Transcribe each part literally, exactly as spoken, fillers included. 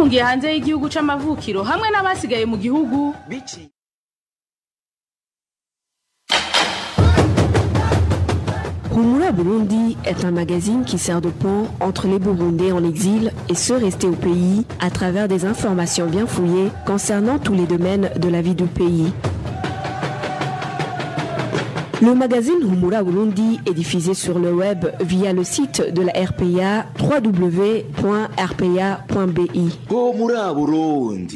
ngiye hanze y'igihugu c'amavukiro hamwe n'abasigaye mu gihugu bici. Humura Burundi est un magazine qui sert de pont entre les Burundais en exil et ceux restés au pays à travers des informations bien fouillées concernant tous les domaines de la vie du pays. Le magazine Humura Burundi est diffusé sur le web via le site de la R P A w w w point r p a point b i. Humura Burundi.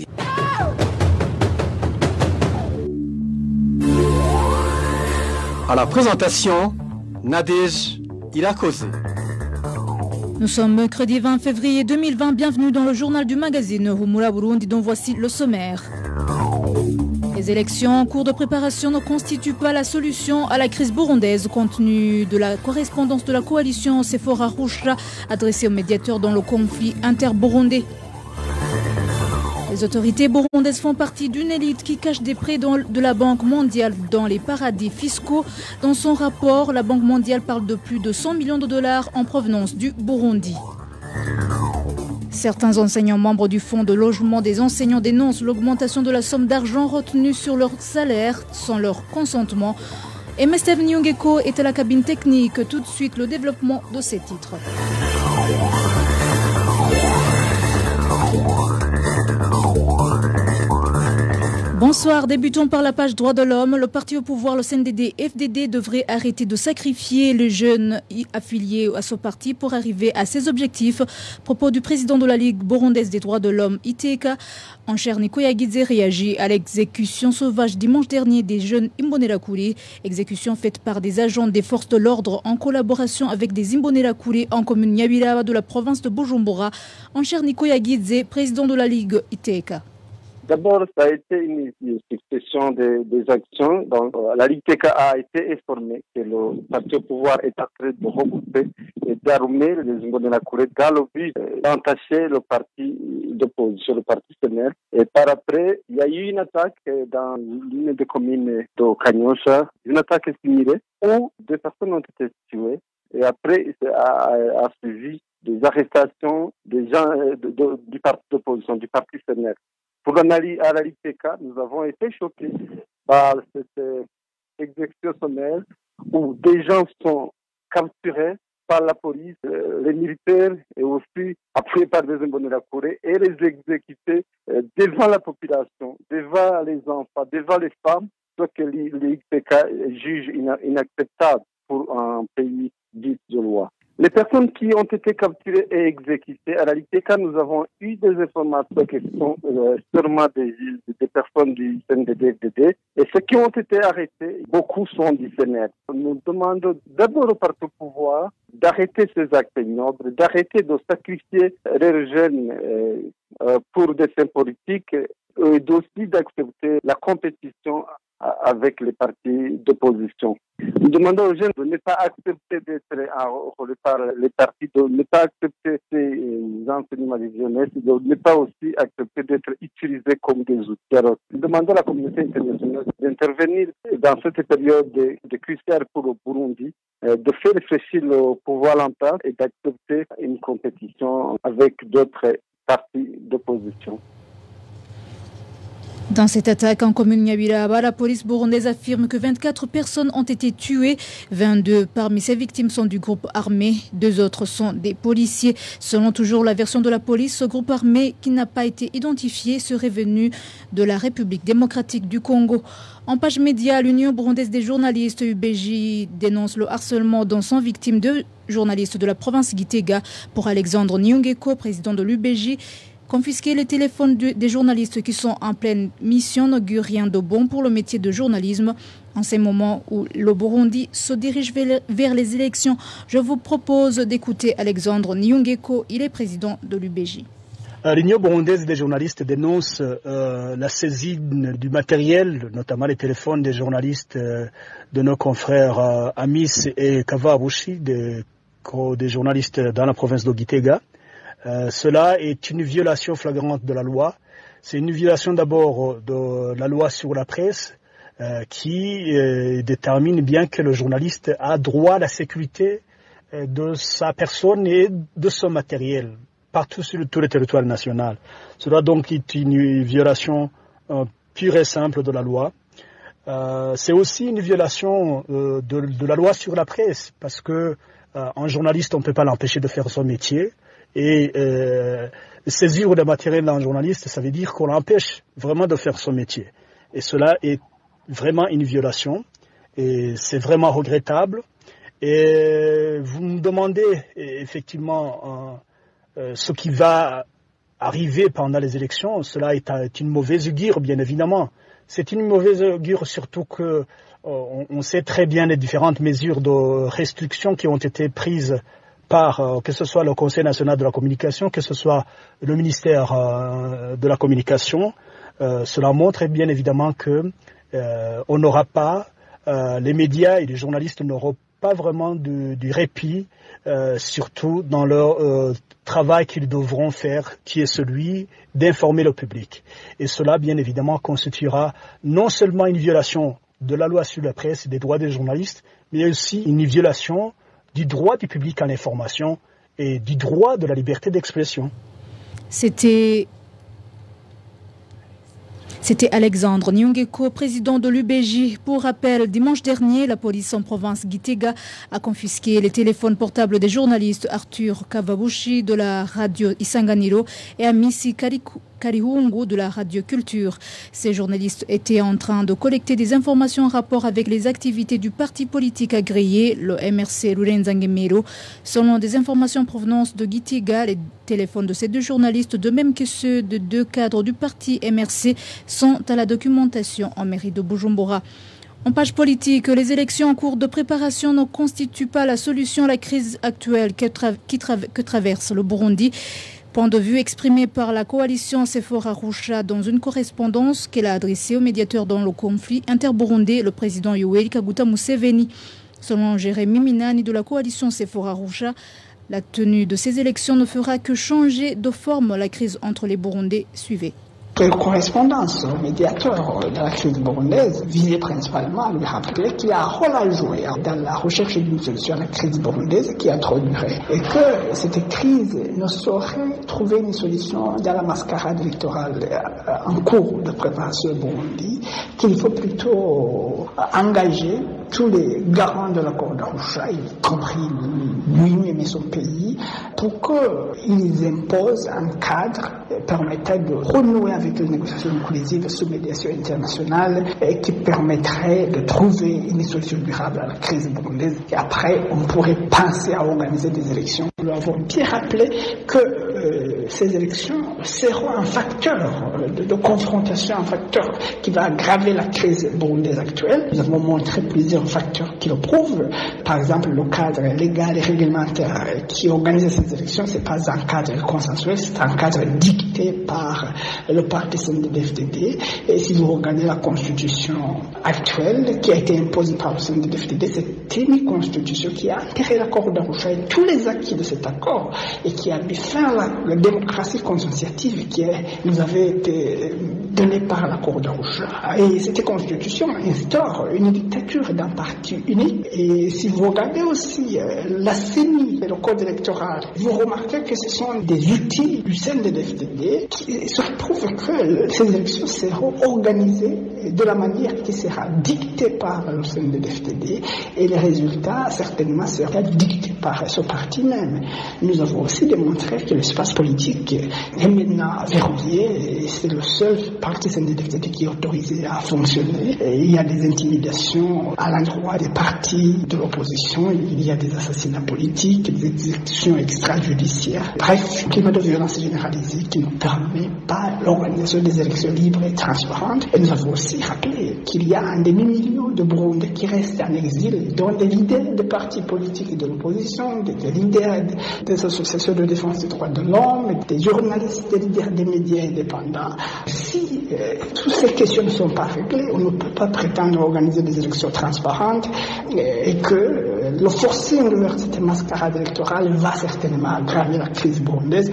À la présentation, Nadège Irakoze. Nous sommes mercredi vingt février deux mille vingt. Bienvenue dans le journal du magazine Humura Burundi dont voici le sommaire. Les élections en cours de préparation ne constituent pas la solution à la crise burundaise compte tenu de la correspondance de la coalition Sephora Rouchra adressée aux médiateurs dans le conflit inter-burundais. Les autorités burundaises font partie d'une élite qui cache des prêts de la Banque mondiale dans les paradis fiscaux. Dans son rapport, la Banque mondiale parle de plus de cent millions de dollars en provenance du Burundi. Certains enseignants membres du fonds de logement des enseignants dénoncent l'augmentation de la somme d'argent retenue sur leur salaire sans leur consentement. Et Mester Nyongeko est à la cabine technique. Tout de suite, le développement de ces titres. Bonsoir, débutons par la page droits de l'homme. Le parti au pouvoir, le C N D D F D D, devrait arrêter de sacrifier les jeunes affiliés à ce parti pour arriver à ses objectifs. Propos du président de la Ligue burundaise des droits de l'homme, I T E C A. Ancher Nikoyagidze réagit à l'exécution sauvage dimanche dernier des jeunes Imbonerakure, exécution faite par des agents des forces de l'ordre en collaboration avec des Imbonerakure en commune Nyabiraba de la province de Bujumbura. Ancher Nikoyagidze, président de la Ligue I T E C A. D'abord, ça a été une, une succession de, des actions. Donc, la Ligue T K a été informée que le parti au pouvoir est en train de regrouper et d'armer les Imbonerakure dans le but d'entacher le parti d'opposition, le parti C N L. Et par après, il y a eu une attaque dans l'une des communes de Kanyosha, une attaque similaire où deux personnes ont été tuées. Et après, a, a suivi des arrestations des gens de, de, du parti d'opposition, du parti C N L. Pour l'analyse à la Ligue T K, nous avons été choqués par cette exécution sommaire où des gens sont capturés par la police, euh, les militaires et aussi appuyés par des Imbonerakure et les exécutés euh, devant la population, devant les enfants, devant les femmes, ce que la Ligue T K juge inacceptable pour un pays dit de loi. Les personnes qui ont été capturées et exécutées, à la Ligue T K, nous avons eu des informations qui sont euh, sûrement des, des personnes du C N D D F D D. Et ceux qui ont été arrêtés, beaucoup sont du C N L. Nous demandons d'abord au parti au pouvoir d'arrêter ces actes ignobles, d'arrêter de sacrifier les jeunes euh, euh, pour des fins politiques et d'aussi d'accepter la compétition avec les partis d'opposition. Nous demandons aux jeunes de ne pas accepter d'être enrôlés par les partis, de ne pas accepter ces enseignements de jeunesse, de ne pas aussi accepter d'être utilisés comme des outils. Alors, nous demandons à la communauté internationale d'intervenir dans cette période de, de cruciale pour le Burundi, de faire réfléchir le pouvoir longtemps et d'accepter une compétition avec d'autres partis d'opposition. Dans cette attaque en commune Nyabiraba, la police burundaise affirme que vingt-quatre personnes ont été tuées. vingt-deux parmi ces victimes sont du groupe armé. Deux autres sont des policiers. Selon toujours la version de la police, ce groupe armé qui n'a pas été identifié serait venu de la République démocratique du Congo. En page média, l'Union burundaise des journalistes U B J dénonce le harcèlement dont sont victimes deux journalistes de la province Gitega. Pour Alexandre Nyongeko, président de l'U B J, confisquer les téléphones de, des journalistes qui sont en pleine mission n'augure rien de bon pour le métier de journalisme. En ces moments où le Burundi se dirige vers, vers les élections, je vous propose d'écouter Alexandre Nyongeko, il est président de l'U B J. L'Union burundaise des journalistes dénonce euh, la saisine du matériel, notamment les téléphones des journalistes euh, de nos confrères euh, Amis et Kavabushi, des, des journalistes dans la province de Gitega. Euh, cela est une violation flagrante de la loi. C'est une violation d'abord de la loi sur la presse euh, qui euh, détermine bien que le journaliste a droit à la sécurité euh, de sa personne et de son matériel. partout sur tout le territoire national. Cela donc est une violation euh, pure et simple de la loi. Euh, c'est aussi une violation euh, de, de la loi sur la presse, parce que euh, un journaliste, on ne peut pas l'empêcher de faire son métier. Et euh, saisir le matériel d'un journaliste, ça veut dire qu'on l'empêche vraiment de faire son métier. Et cela est vraiment une violation. Et c'est vraiment regrettable. Et vous me demandez effectivement euh, euh, ce qui va arriver pendant les élections. Cela est, est une mauvaise augure, bien évidemment. C'est une mauvaise augure, surtout que euh, on, on sait très bien les différentes mesures de restriction qui ont été prises par, euh, que ce soit le Conseil national de la communication, que ce soit le ministère euh, de la communication. Euh, cela montre bien évidemment que euh, on n'aura pas, euh, les médias et les journalistes n'auront pas vraiment du, du répit, euh, surtout dans leur euh, travail qu'ils devront faire, qui est celui d'informer le public. Et cela, bien évidemment, constituera non seulement une violation de la loi sur la presse et des droits des journalistes, mais aussi une violation du droit du public à l'information et du droit de la liberté d'expression. C'était... C'était Alexandre Nyongeko, président de l'U B J. Pour rappel, dimanche dernier, la police en province Gitega a confisqué les téléphones portables des journalistes Arthur Kavabushi de la radio Isanganiro et Amisi Kariku. Karihungu de la Radio Culture. Ces journalistes étaient en train de collecter des informations en rapport avec les activités du parti politique agréé, le M R C Rurenzangemiro. Selon des informations en provenance de Gitega, les téléphones de ces deux journalistes, de même que ceux de deux cadres du parti M R C, sont à la documentation en mairie de Bujumbura. En page politique, les élections en cours de préparation ne constituent pas la solution à la crise actuelle que, tra- qui tra- que traverse le Burundi. Point de vue exprimé par la coalition Sephora Arusha dans une correspondance qu'elle a adressée au médiateur dans le conflit interburundais, le président Yoweri Kaguta Museveni. Selon Jérémy Minani de la coalition Sephora Arusha, la tenue de ces élections ne fera que changer de forme la crise entre les Burundais. Suivez. Quelle correspondance au médiateur de la crise burundaise visait principalement à lui rappeler qu'il y a un rôle à jouer dans la recherche d'une solution à la crise burundaise qui a trop duré et que cette crise ne saurait trouver une solution dans la mascarade électorale en cours de préparation au Burundi, qu'il faut plutôt engager tous les garants de l'accord d'Arusha, y compris lui-même et son pays, pour qu'ils imposent un cadre permettant de renouer avec les négociations inclusives sous médiation internationale et qui permettrait de trouver une solution durable à la crise burundaise. Et après, on pourrait penser à organiser des élections. Nous avons bien rappelé que euh, ces élections seront un facteur de, de confrontation, un facteur qui va aggraver la crise burundaise actuelle. Nous avons montré plusieurs facteurs qui le prouvent. Par exemple, le cadre légal et réglementaire qui organise ces élections, ce n'est pas un cadre consensuel, c'est un cadre dicté par le parti C N D D F D D. Et si vous regardez la constitution actuelle qui a été imposée par le C N D D F D D, c'est une constitution qui a enterré l'accord d'Arusha et tous les acquis de cet accord et qui a mis fin à la, la démocratie consociative qui est, nous avait été donnée par l'accord d'Arusha. Et cette constitution instaure une dictature d'un parti unique. Et si vous regardez aussi euh, la C E N I et le code électoral, vous remarquez que ce sont des outils du C N D D F D D qui se prouvent que ces élections seront organisées de la manière qui sera dictée par le C N D D F D D et les résultats certainement seront dictés par ce parti même. Nous avons aussi démontré que l'espace politique est maintenant verrouillé et c'est le seul parti C N D D F D D qui est autorisé à fonctionner. Et il y a des intimidations à l'endroit des partis de l'opposition, il y a des assassinats politiques, des exécutions extrajudiciaires. Bref, un climat de violence généralisée qui ne permet pas l'organisation des élections libres et transparentes. Et nous avons aussi rappelé qu'il y a un demi-million de Burundais qui restent en exil, dont des leaders des partis politiques de l'opposition, des, des leaders des associations de défense des droits de l'homme, des journalistes, des leaders des médias indépendants. Si euh, toutes ces questions ne sont pas réglées, on ne peut pas prétendre organiser des élections transparentes euh, et que euh, le forcing vers cette mascarade électorale va certainement aggraver la crise burundaise.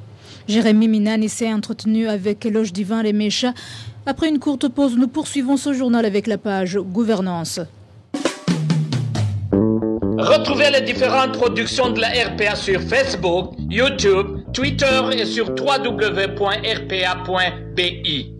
Jérémy Minani s'est entretenu avec Eloge Divin Remecha. Après une courte pause, nous poursuivons ce journal avec la page Gouvernance. Retrouvez les différentes productions de la R P A sur Facebook, YouTube, Twitter et sur w w w point r p a point b i.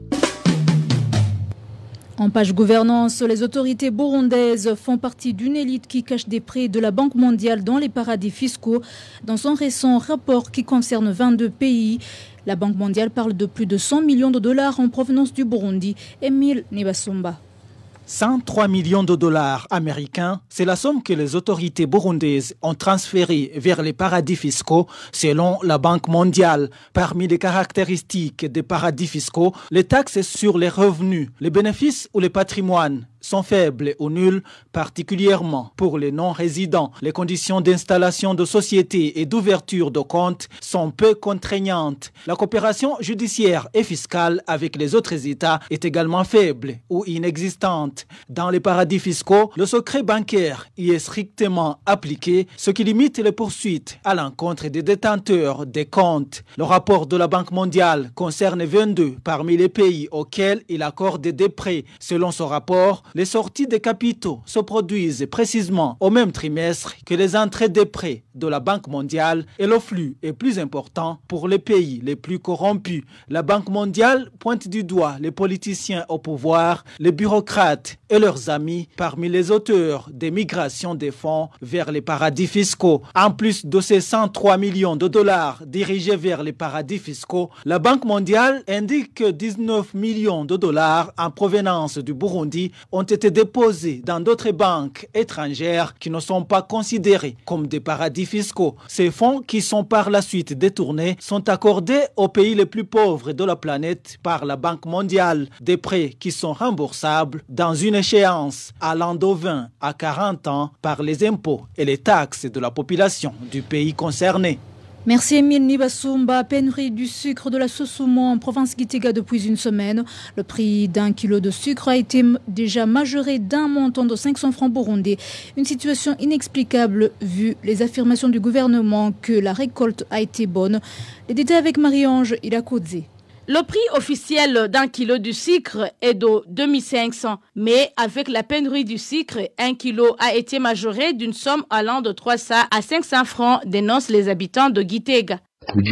En page gouvernance, les autorités burundaises font partie d'une élite qui cache des prêts de la Banque mondiale dans les paradis fiscaux. Dans son récent rapport qui concerne vingt-deux pays, la Banque mondiale parle de plus de cent millions de dollars en provenance du Burundi. Émile Nibasumba. cent trois millions de dollars américains, c'est la somme que les autorités burundaises ont transférée vers les paradis fiscaux selon la Banque mondiale. Parmi les caractéristiques des paradis fiscaux, les taxes sur les revenus, les bénéfices ou les patrimoines sont faibles ou nuls, particulièrement pour les non-résidents. Les conditions d'installation de sociétés et d'ouverture de comptes sont peu contraignantes. La coopération judiciaire et fiscale avec les autres États est également faible ou inexistante. Dans les paradis fiscaux, le secret bancaire y est strictement appliqué, ce qui limite les poursuites à l'encontre des détenteurs des comptes. Le rapport de la Banque mondiale concerne vingt-deux parmi les pays auxquels il accorde des prêts. Selon ce rapport, les sorties des capitaux se produisent précisément au même trimestre que les entrées des prêts de la Banque mondiale et le flux est plus important pour les pays les plus corrompus. La Banque mondiale pointe du doigt les politiciens au pouvoir, les bureaucrates et leurs amis parmi les auteurs des migrations des fonds vers les paradis fiscaux. En plus de ces cent trois millions de dollars dirigés vers les paradis fiscaux, la Banque mondiale indique que dix-neuf millions de dollars en provenance du Burundi ont été déposés dans d'autres banques étrangères qui ne sont pas considérées comme des paradis fiscaux. Ces fonds qui sont par la suite détournés sont accordés aux pays les plus pauvres de la planète par la Banque mondiale. Des prêts qui sont remboursables dans une échéance allant de vingt à quarante ans par les impôts et les taxes de la population du pays concerné. Merci Émile Nibasumba. Pénurie du sucre de la Sosumo en province Gitega depuis une semaine. Le prix d'un kilo de sucre a été déjà majoré d'un montant de cinq cents francs burundais. Une situation inexplicable vu les affirmations du gouvernement que la récolte a été bonne. Les détails avec Marie-Ange Ilakodze. Le prix officiel d'un kilo de sucre est de deux mille cinq cents, mais avec la pénurie du sucre, un kilo a été majoré d'une somme allant de trois cents à cinq cents francs, dénoncent les habitants de Gitega.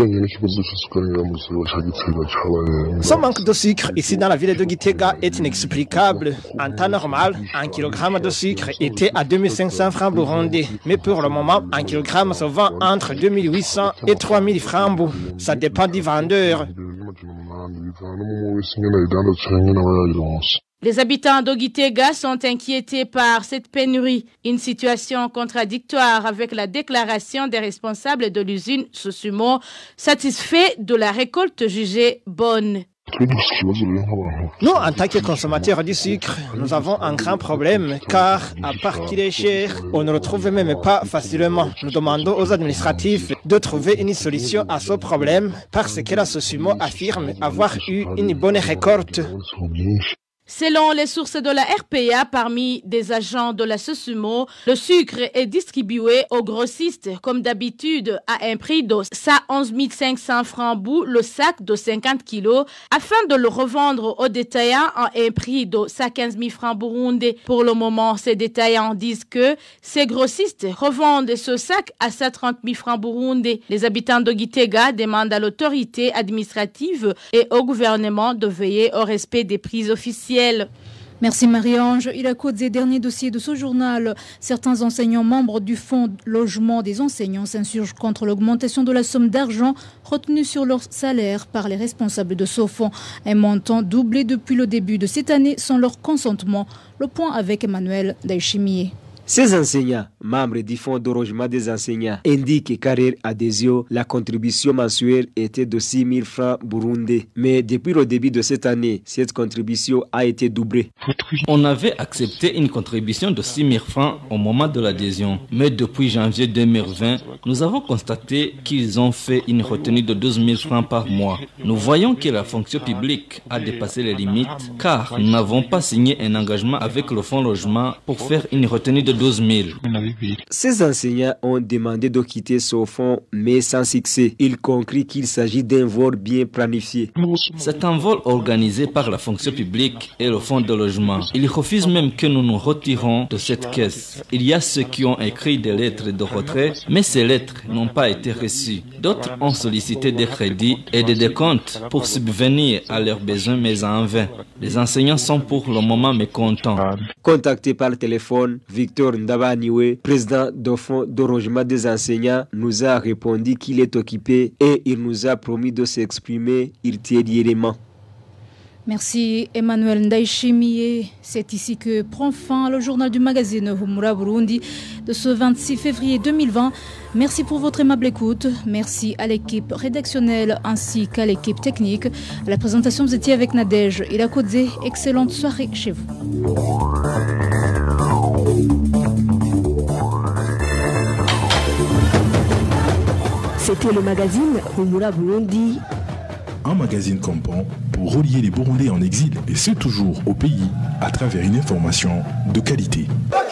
Ce manque de sucre ici dans la ville de Gitega est inexplicable. En temps normal, un kilogramme de sucre était à deux mille cinq cents francs burundais. Mais pour le moment, un kilogramme se vend entre deux mille huit cents et trois mille francs. Ça dépend du vendeur. Les habitants d'Ogitega sont inquiétés par cette pénurie, une situation contradictoire avec la déclaration des responsables de l'usine Sosumo, satisfaits de la récolte jugée bonne. Nous, en tant que consommateurs du sucre, nous avons un grand problème car, à part qu'il est cher, on ne le trouve même pas facilement. Nous demandons aux administratifs de trouver une solution à ce problème parce que la Sosumo affirme avoir eu une bonne récolte. Selon les sources de la R P A, parmi des agents de la Sosumo, le sucre est distribué aux grossistes, comme d'habitude, à un prix de cent onze mille cinq cents francs bout le sac de cinquante kilos, afin de le revendre aux détaillants à un prix de cent quinze mille francs burundais. Pour le moment, ces détaillants disent que ces grossistes revendent ce sac à cent trente mille francs burundais. Les habitants de Gitega demandent à l'autorité administrative et au gouvernement de veiller au respect des prix officiels. Merci Marie-Ange. Il a causé dernier dossier de ce journal. Certains enseignants membres du fonds logement des enseignants s'insurgent contre l'augmentation de la somme d'argent retenue sur leur salaire par les responsables de ce fonds. Un montant doublé depuis le début de cette année sans leur consentement. Le point avec Emmanuel Daïchimier. Ces enseignants, membres du fonds de logement des enseignants, indiquent qu'à leur adhésion, la contribution mensuelle était de six mille francs burundais. Mais depuis le début de cette année, cette contribution a été doublée. On avait accepté une contribution de six mille francs au moment de l'adhésion. Mais depuis janvier deux mille vingt, nous avons constaté qu'ils ont fait une retenue de douze mille francs par mois. Nous voyons que la fonction publique a dépassé les limites car nous n'avons pas signé un engagement avec le fonds logement pour faire une retenue de douze mille. Ces enseignants ont demandé de quitter ce fonds, mais sans succès. Ils concluent qu'il s'agit d'un vol bien planifié. C'est un vol organisé par la fonction publique et le fonds de logement. Ils refusent même que nous nous retirons de cette caisse. Il y a ceux qui ont écrit des lettres de retrait, mais ces lettres n'ont pas été reçues. D'autres ont sollicité des crédits et des décomptes pour subvenir à leurs besoins, mais en vain. Les enseignants sont pour le moment mécontents. Contacté par téléphone, Victor Ndabaniwe, président du fonds de logement des enseignants, nous a répondu qu'il est occupé et il nous a promis de s'exprimer ultérieurement. Merci Emmanuel Ndaishimiye. C'est ici que prend fin le journal du magazine Humura Burundi de ce vingt-six février deux mille vingt. Merci pour votre aimable écoute. Merci à l'équipe rédactionnelle ainsi qu'à l'équipe technique. À la présentation, vous étiez avec Nadège Ilakodze. Excellente soirée chez vous. C'était le magazine Humura Burundi. Un magazine campant pour relier les Burundais en exil, et ce toujours au pays, à travers une information de qualité.